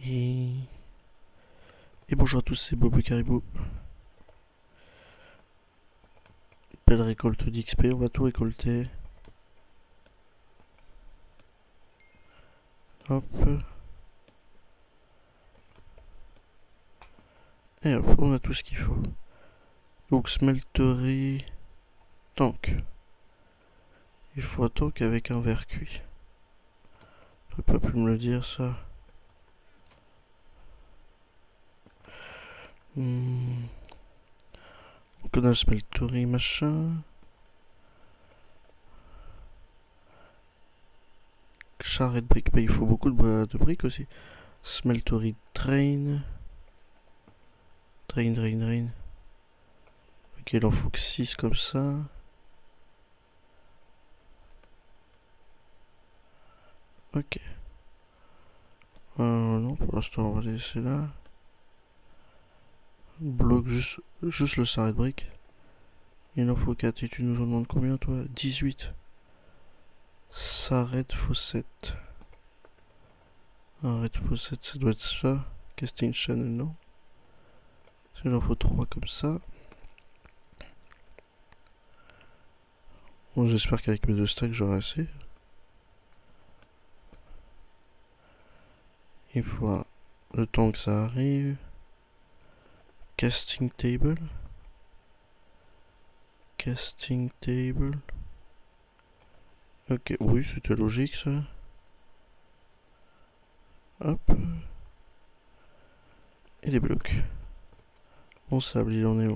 Et bonjour à tous, c'est Bob le Caribou. Belle récolte d'XP, on va tout récolter. Hop. Et hop, on a tout ce qu'il faut. Donc smelterie, tank. Il faut un tank avec un verre cuit. J'aurais pas pu me le dire ça. Donc on a smelterie machin. Charrette de briques, bah, il faut beaucoup de briques aussi. Smelterie drain. Drain. Ok, il en faut que 6 comme ça. Ok. Non, pour l'instant, on va laisser là. Bloque juste le sarret de briques. Il en faut 4. Et tu nous en demandes combien, toi? 18. Sarret de fossette. Arrête de fossette, ça doit être ça. Casting channel, non? Il en faut 3 comme ça. Bon, j'espère qu'avec mes 2 stacks, j'aurai assez. Il faut le temps que ça arrive. Casting table. Casting table. Ok, oui, c'était logique ça. Hop. Et des blocs. Mon sable, il en est où?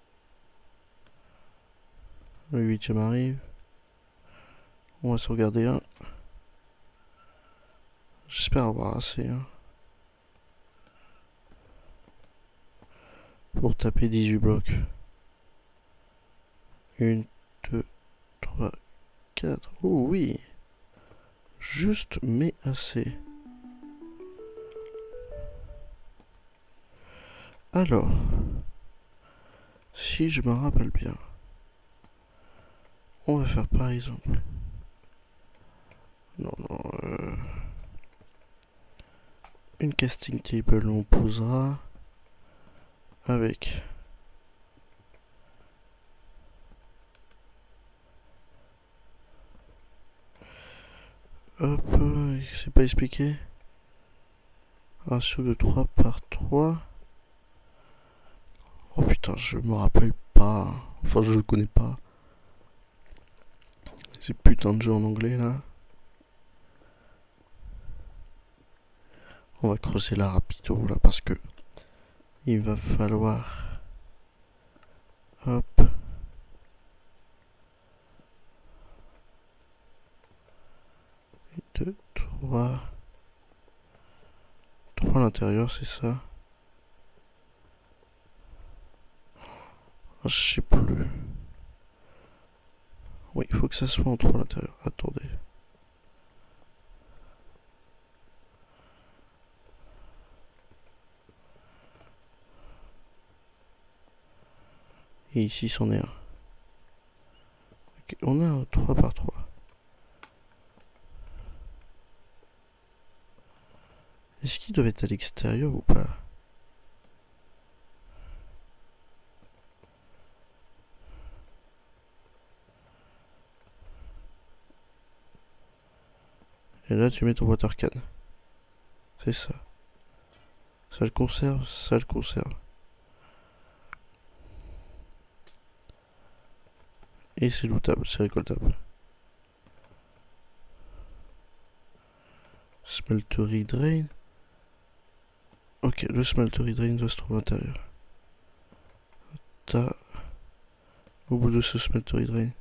Le 8ème arrive. On va se regarder un. J'espère avoir assez. Hein. Pour taper 18 blocs. 1, 2, 3, 4. Oh oui. Juste, mais assez. Alors. Si je me rappelle bien. On va faire par exemple. Non. Une casting table, on posera. Avec. Hop, c'est pas expliqué. Ratio de 3 par 3. Oh putain, je me rappelle pas. Enfin, je le connais pas. Ces putains de jeux en anglais là. On va creuser là rapido là parce que il va falloir. Hop. 2, 3. 3 à l'intérieur, c'est ça. Je sais plus. Oui, il faut que ça soit en 3 à l'intérieur. Attendez. Et ici, c'en est un. Okay, on a un 3 par 3. Est-ce qu'il doit être à l'extérieur ou pas? Et là, tu mets ton water can. C'est ça. Ça le conserve, ça le conserve. Et c'est lootable, c'est récoltable. Smeltery drain. Ok, le smeltery drain doit se trouver à l'intérieur. T'as au bout de ce smeltery drain.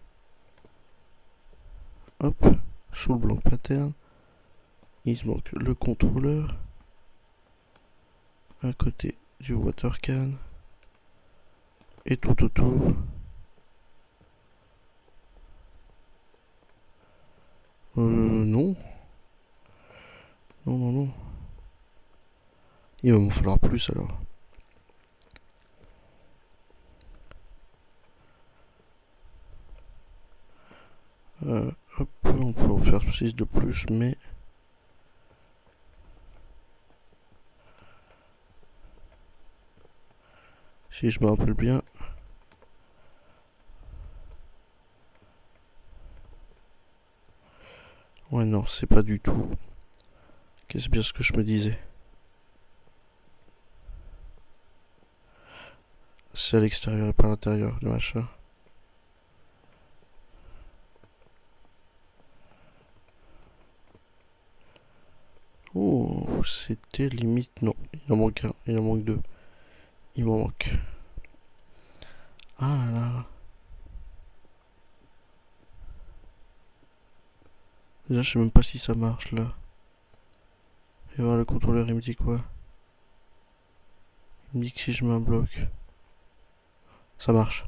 Hop, sous le blanc pattern. Il se manque le contrôleur. À côté du water can. Et tout autour. Non. Non. Il va m'en falloir plus alors. Hop, on peut en faire 6 de plus, mais... Si je me rappelle bien. Ouais, non, c'est pas du tout. C'est bien ce que je me disais. C'est à l'extérieur et pas à l'intérieur, le machin. Oh, c'était limite. Non, il en manque un, il en manque deux. Il m'en manque. Ah là là. Déjà, je sais même pas si ça marche là. Et voilà, le contrôleur, il me dit quoi? Il me dit que si je mets un bloc, ça marche.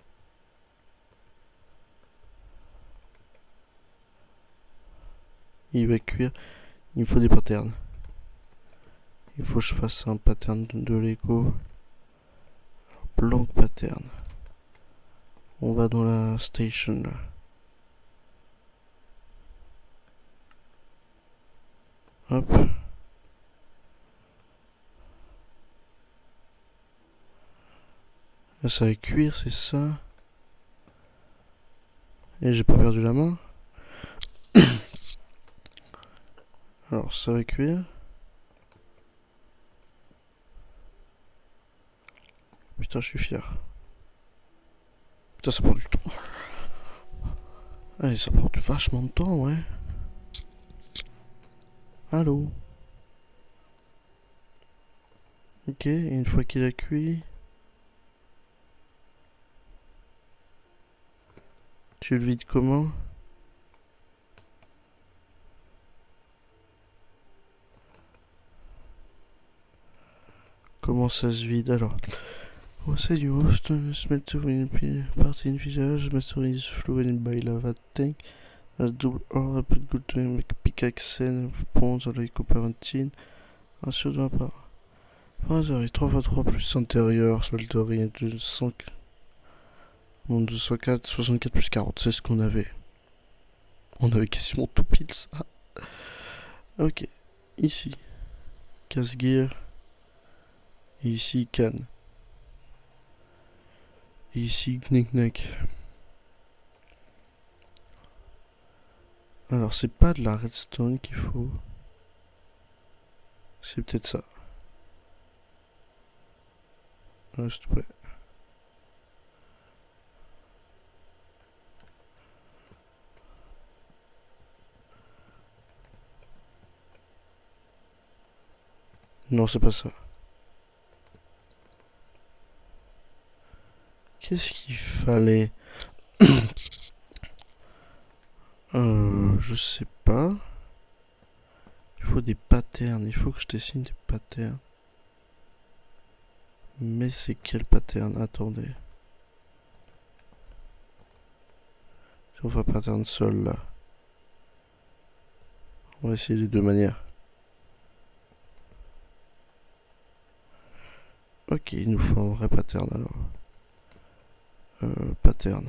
Il va cuire. Il me faut des patterns. Il faut que je fasse un pattern de Lego. Blank pattern. On va dans la station là. Hop. Là, ça va cuire, c'est ça. Et j'ai pas perdu la main. Alors, ça va cuire. Putain, je suis fier. Putain, ça prend du temps. Allez, ça prend vachement de temps, ouais. Allô. Ok, une fois qu'il a cuit, tu le vides comment? Comment ça se vide alors? Say you host smelter in part in visage, master is fluid by lava tank, as double or put good to make pickaxe and ponds like copperantine, assure de ma part. Father 3x3 plus intérieur, smeltery 200. Bon, 204, 64 plus 40, c'est ce qu'on avait. On avait quasiment tout pile ça. Ok, ici, casse-gear. Et ici, canne. Et ici, knick-knack. Alors, c'est pas de la redstone qu'il faut. C'est peut-être ça. S'il te plaît. Non, c'est pas ça. Qu'est-ce qu'il fallait? Je sais pas. Il faut des patterns. Il faut que je dessine des patterns. Mais c'est quel pattern? Attendez. Si on fait un pattern seul là. On va essayer les deux manières. Ok, il nous faut un vrai pattern alors. Pattern.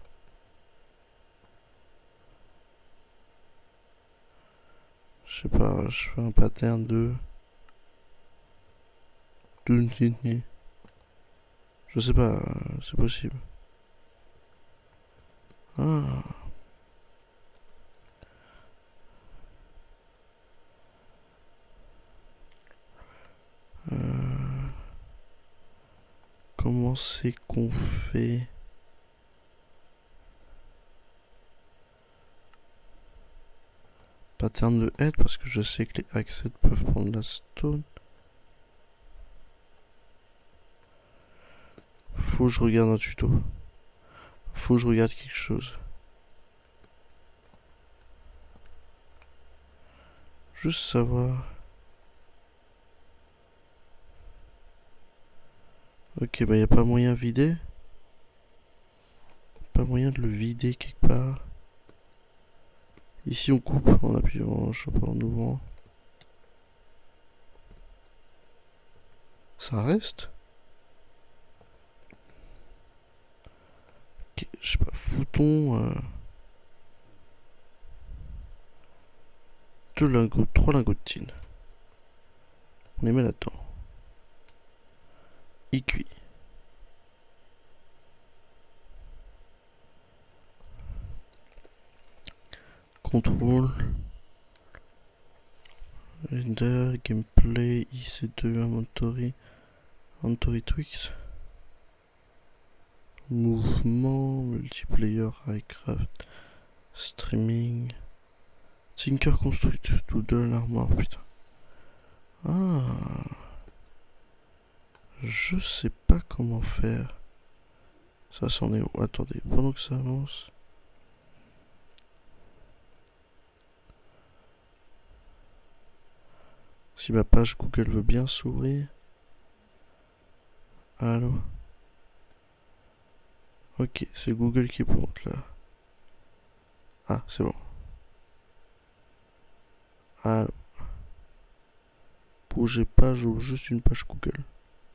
Je sais pas, je fais un pattern de... Je sais pas, c'est possible. Ah. Comment c'est qu'on fait? Pattern de head parce que je sais que les accès peuvent prendre la stone. Faut que je regarde un tuto. Faut que je regarde quelque chose. Juste savoir. Ok, bah y a pas moyen de vider. Pas moyen de le vider quelque part. Ici on coupe en appuyant, je sais pas, en ouvrant. Ça reste. Ok, je sais pas, foutons 2 lingots, 3 lingots de tin. On les met là-dedans. Il cuit. contrôle. Render, gameplay, IC2, inventory, inventory tweaks. Mouvement, multiplayer, highcraft, streaming. Tinker construct, doodle, armor, putain. Ah. Je sais pas comment faire. Ça c'en est où? Attendez, pendant que ça avance. Si ma page Google veut bien s'ouvrir. Allô? Ok, c'est Google qui plante là. Ah, c'est bon. Allô? Bougez pas, j'ouvre juste une page Google.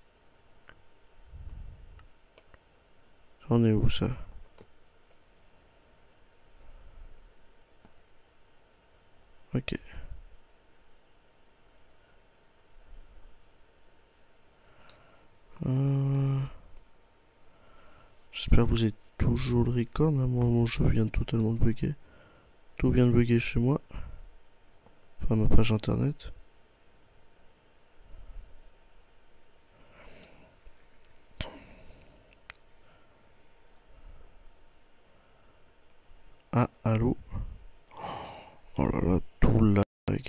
J'en ai où ça? Ok. J'espère que vous êtes toujours le record. Moi, mon jeu vient totalement de bugger. Tout vient de bugger chez moi. Enfin, ma page internet. Ah, allô? Oh là là, tout lag.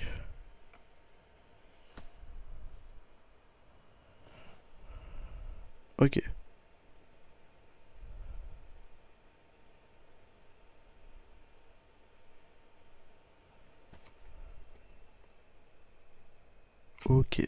Ok. Ok.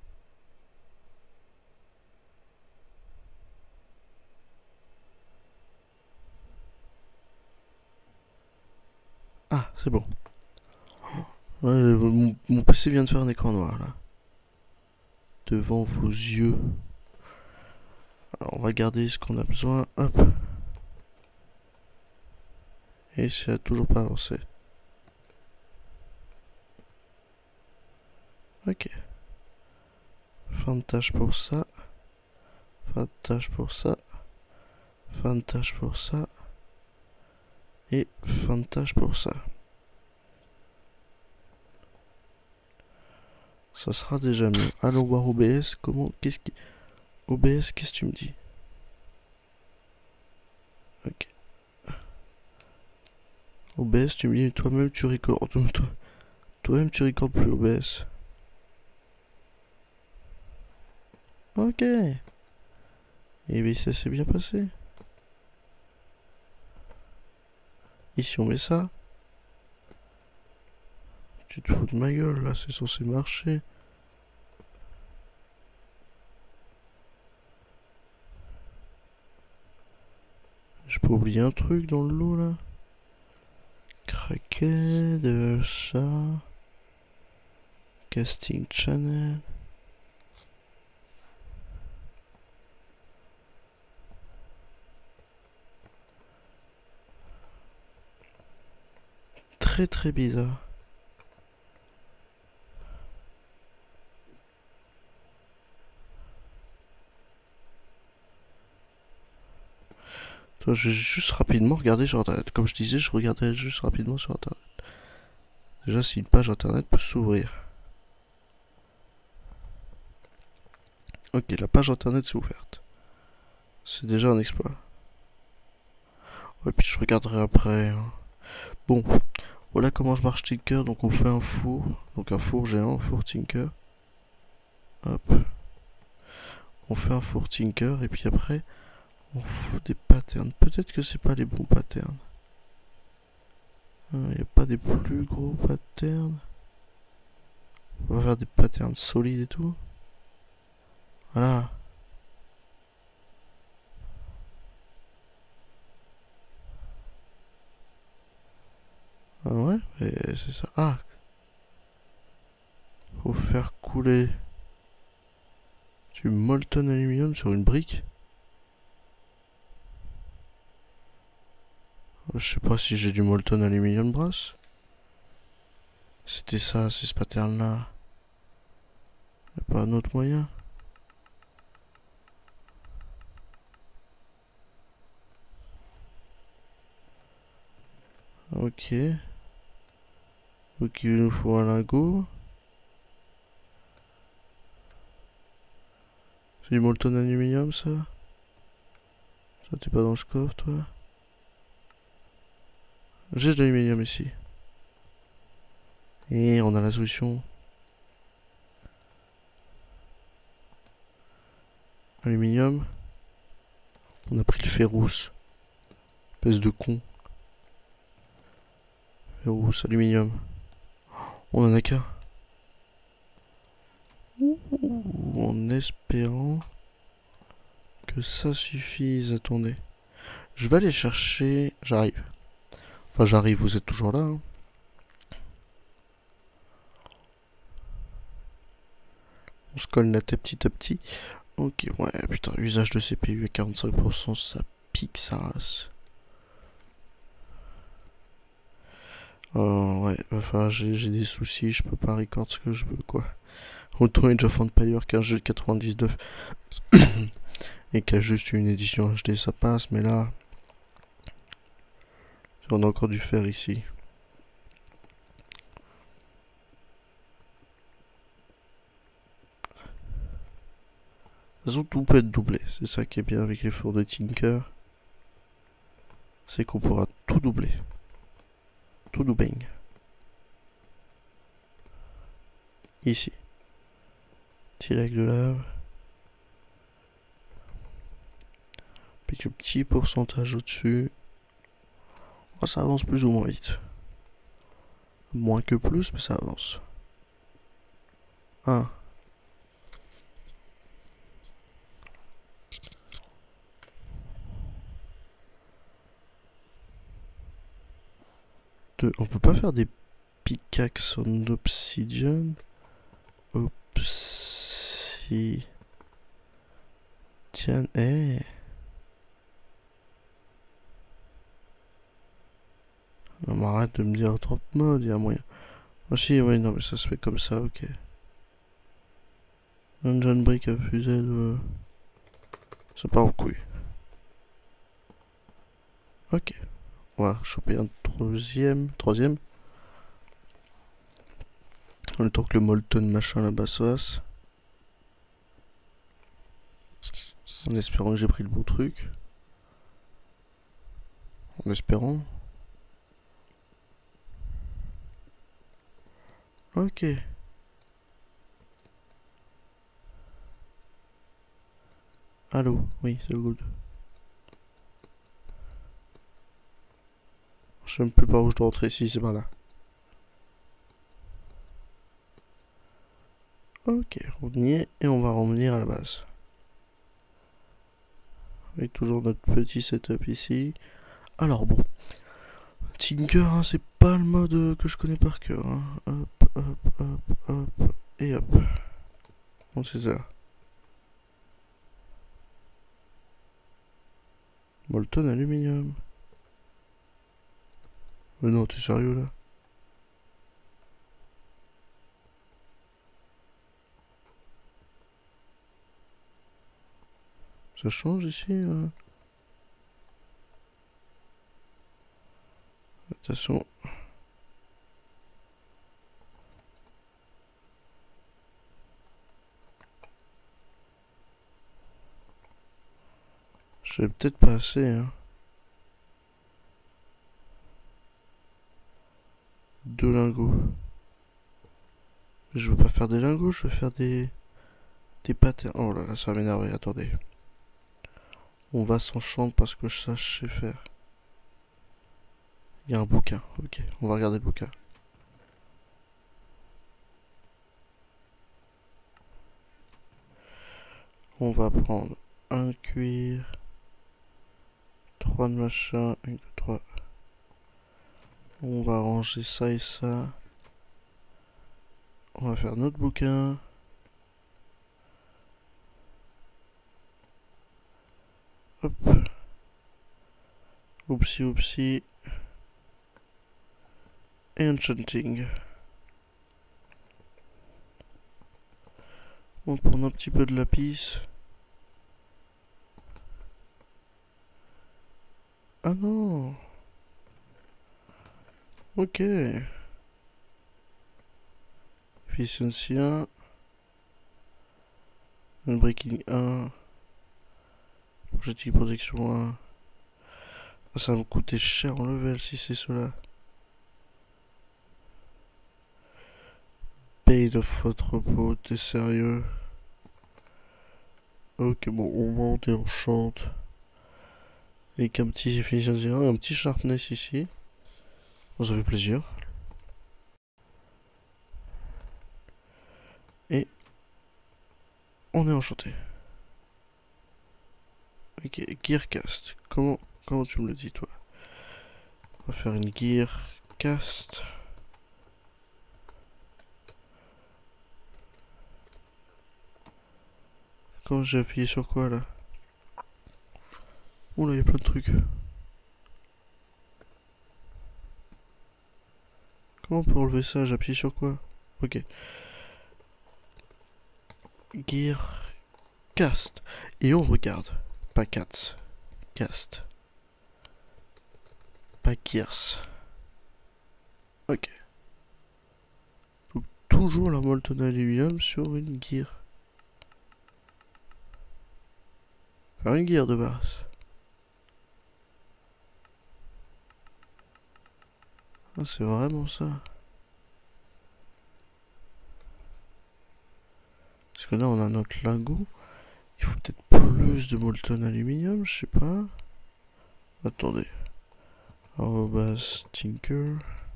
Ah, c'est bon. Ouais, mon PC vient de faire un écran noir là. Devant vos yeux. Alors, on va garder ce qu'on a besoin. Hop. Et ça a toujours pas avancé. Ok. Fin de tâche pour ça. Fin de tâche pour ça. Fin de tâche pour ça. Et fin de tâche pour ça. Ça sera déjà mieux. Allons voir OBS. Comment. Qu'est-ce qui. OBS, qu'est-ce que tu me dis? Ok. OBS, tu me dis toi-même tu recordes. Toi-même tu recordes plus OBS. Ok. Et bien ça s'est bien passé. Ici on met ça. Tu te fous de ma gueule là, c'est censé marcher. Je peux oublier un truc dans le lot là. Craquet de ça. Casting channel. Très très bizarre. Toi, je vais juste rapidement regarder sur internet. Comme je disais, je regardais juste rapidement sur internet. Déjà, si une page internet peut s'ouvrir. Ok, la page internet s'est ouverte. C'est déjà un exploit. Ouais, puis je regarderai après. Hein. Bon, voilà comment je marche Tinker. Donc on fait un four. Donc un four géant, un four Tinker. Hop. On fait un four Tinker et puis après, on fout des patterns. Peut-être que c'est pas les bons patterns. Il n'y a pas des plus gros patterns. On va faire des patterns solides et tout. Voilà. Ah ouais, c'est ça. Ah, faut faire couler du molten aluminium sur une brique. Je sais pas si j'ai du molten aluminium brass. C'était ça, c'est ce pattern là. Y'a pas un autre moyen? Ok. Donc il nous faut un lingot. C'est du molten aluminium ça? Ça t'es pas dans ce coffre toi? J'ai de l'aluminium ici. Et on a la solution. Aluminium. On a pris le ferrousse. Espèce de con. Ferrousse, aluminium. On en a qu'un. En espérant que ça suffise. Attendez. Je vais aller chercher. J'arrive. Enfin, j'arrive, vous êtes toujours là. Hein. On se colle la tête petit à petit. Ok, ouais, putain, usage de CPU à 45%, ça pique sa race. Ouais, enfin, j'ai des soucis, je peux pas record ce que je veux, quoi. Autant Age of Empires qu'un jeu de 99 et qui a juste une édition HD, ça passe, mais là, on a encore dû faire ici. De toute façon, tout peut être doublé, c'est ça qui est bien avec les fours de Tinker. C'est qu'on pourra tout doubler. Tout doubling. Ici. Petit lac de lave. Puis que petit pourcentage au-dessus. Oh, ça avance plus ou moins vite. Moins que plus, mais ça avance. 1. 2. On peut pas faire des pickaxes en obsidian. Obsidian. Eh. Non, mais arrête de me dire trop de mode, il y a moyen. Ah si, oui, non, mais ça se fait comme ça, ok. Dungeon Brick à fusée de... Ça part en couille. Ok. On va choper un troisième. Le temps que le molten machin là-bas se fasse. En espérant que j'ai pris le bon truc. En espérant. Ok. Allô, oui, c'est good. Je sais même plus par où je dois rentrer, si c'est par là. Ok, on y est et on va revenir à la base. Avec toujours notre petit setup ici. Alors bon, Tinker, hein, c'est pas le mode que je connais par cœur. Hein. Hop, hop, hop, hop, et hop. Bon, c'est ça. Molten aluminium. Mais non, t'es sérieux là? Ça change ici Attention. Je vais peut-être pas assez, hein. 2 lingots. Je veux pas faire des lingots, je veux faire des patterns. Oh là là, ça va m'énerver, attendez. On va s'enchanter parce que ça, je sais faire. Il y a un bouquin, ok, on va regarder le bouquin. On va prendre un cuir, 3 de machin, 1, 2, 3. On va ranger ça et ça. On va faire notre bouquin. Hop. Oupsie, oupsie. Enchanting. On va prendre un petit peu de lapis. Ah non. Ok. Efficiency 1. Unbreaking 1. Projectile protection 1. Ah, ça va me coûter cher en level si c'est cela. Paid of votre repos, t'es sérieux? Ok, bon, on monte et on chante. Avec un petit efficiency 1, un petit sharpness ici. Bon, ça fait plaisir. Et on est enchanté. Ok, Gearcast. Comment tu me le dis, toi? On va faire une Gearcast. Quand j'ai appuyé sur quoi, là? Oula, il y a plein de trucs. Comment on peut enlever ça? J'appuie sur quoi? Ok. Gearcast. Et on regarde. Pas cats. Cast. Pas gears. Ok. Donc toujours la molten aluminium sur une gear. Faire une gear de base. Ah, c'est vraiment ça. Parce que là on a notre lingot. Il faut peut-être plus de molten aluminium, je sais pas. Attendez. Arrobas Tinker.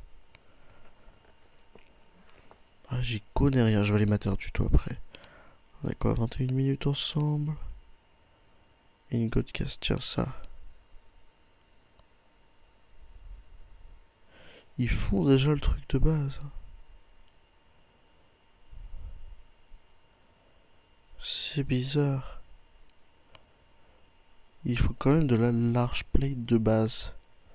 Ah, j'y connais rien, je vais aller mater un tuto après. On a quoi, 21 minutes ensemble? Ingotcast, tiens ça. Ils font déjà le truc de base. C'est bizarre. Il faut quand même de la large plate de base.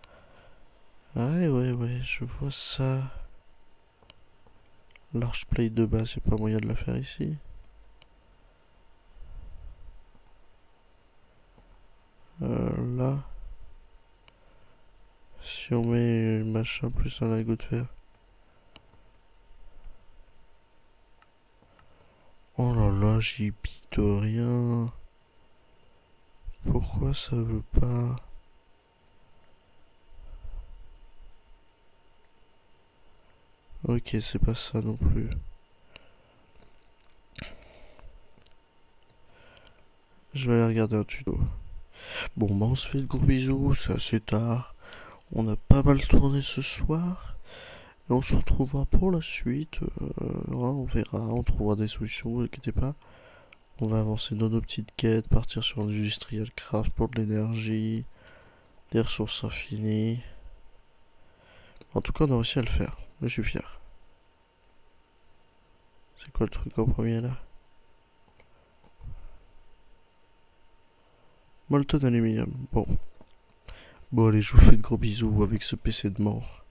Ouais, je vois ça. Large plate de base, y'a pas moyen de la faire ici. Là. Si on met machin plus un lingot de fer. Oh là là, j'y bite rien. Pourquoi ça veut pas? Ok, c'est pas ça non plus. Je vais aller regarder un tuto. Bon, bah on se fait de gros bisous, c'est assez tard. On a pas mal tourné ce soir. Et on se retrouvera pour la suite. On verra, on trouvera des solutions, vous inquiétez pas. On va avancer dans nos petites quêtes, partir sur Industrial Craft pour de l'énergie, des ressources infinies. En tout cas, on a réussi à le faire. Je suis fier. C'est quoi le truc en premier là? Molten Aluminium. Bon. Bon, allez, je vous fais de gros bisous avec ce PC de mort.